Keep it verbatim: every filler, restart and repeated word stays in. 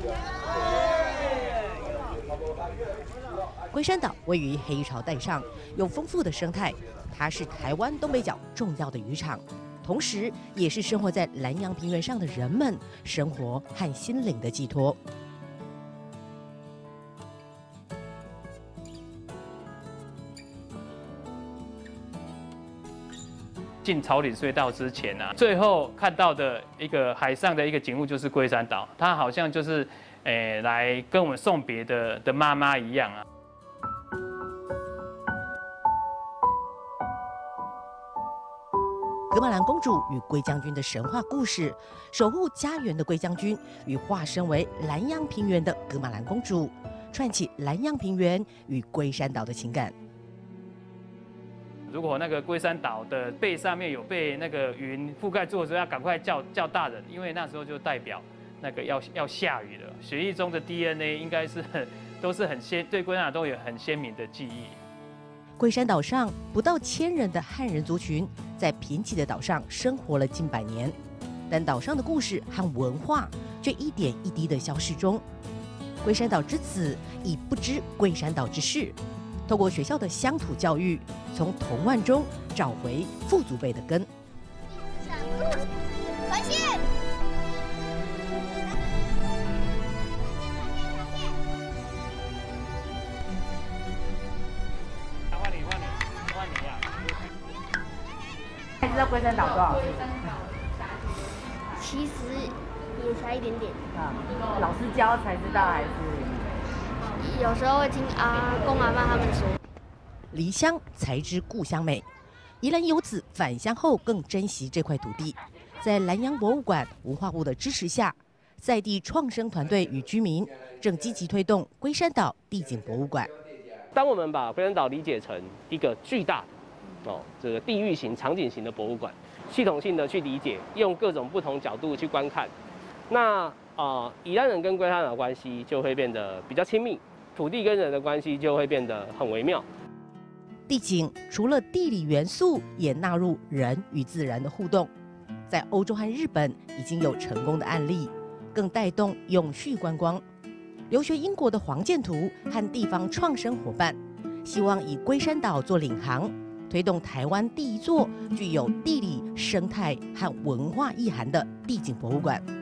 龟山岛位于黑潮带上，有丰富的生态，它是台湾东北角重要的渔场，同时也是生活在南洋平原上的人们生活和心灵的寄托。 进草岭隧道之前啊，最后看到的一个海上的一个景物就是龟山岛，它好像就是，诶、呃，来跟我们送别的的妈妈一样啊。 噶玛兰公主与龟将军的神话故事，守护家园的龟将军与化身为南洋平原的噶玛兰公主，串起南洋平原与龟山岛的情感。 如果那个龟山岛的背上面有被那个云覆盖住的时候，要赶快叫叫大人，因为那时候就代表那个要要下雨了。血液中的 D N A 应该是很都是很鲜，对龟山岛都有很鲜明的记忆。 龟山岛上不到千人的汉人族群，在贫瘠的岛上生活了近百年，但岛上的故事和文化却一点一滴的消失中。龟山岛之子已不知龟山岛之事。透过学校的乡土教育，从童玩中找回父祖辈的根。 传线。 换你，换你，换你呀！ 还知道龟山岛多少？ 其实也才一点点。 啊，老师教才知道还是？ 有时候会听阿公阿嬷他们说， 离乡才知故乡美。宜兰游子返乡后更珍惜这块土地。在南洋博物馆文化部的支持下，在地创生团队与居民正积极推动龟山岛地景博物馆。 当我们把龟山岛理解成一个巨大的哦这个地域型、场景型的博物馆，系统性的去理解，用各种不同角度去观看，那啊、呃，宜兰人跟龟山岛关系就会变得比较亲密。土地跟人的关系就会变得很微妙。 地景除了地理元素，也纳入人与自然的互动。在欧洲和日本已经有成功的案例，更带动永续观光。留学英国的黄建图和地方创生伙伴，希望以龟山岛做领航，推动台湾第一座具有地理、生态和文化意涵的地景博物馆。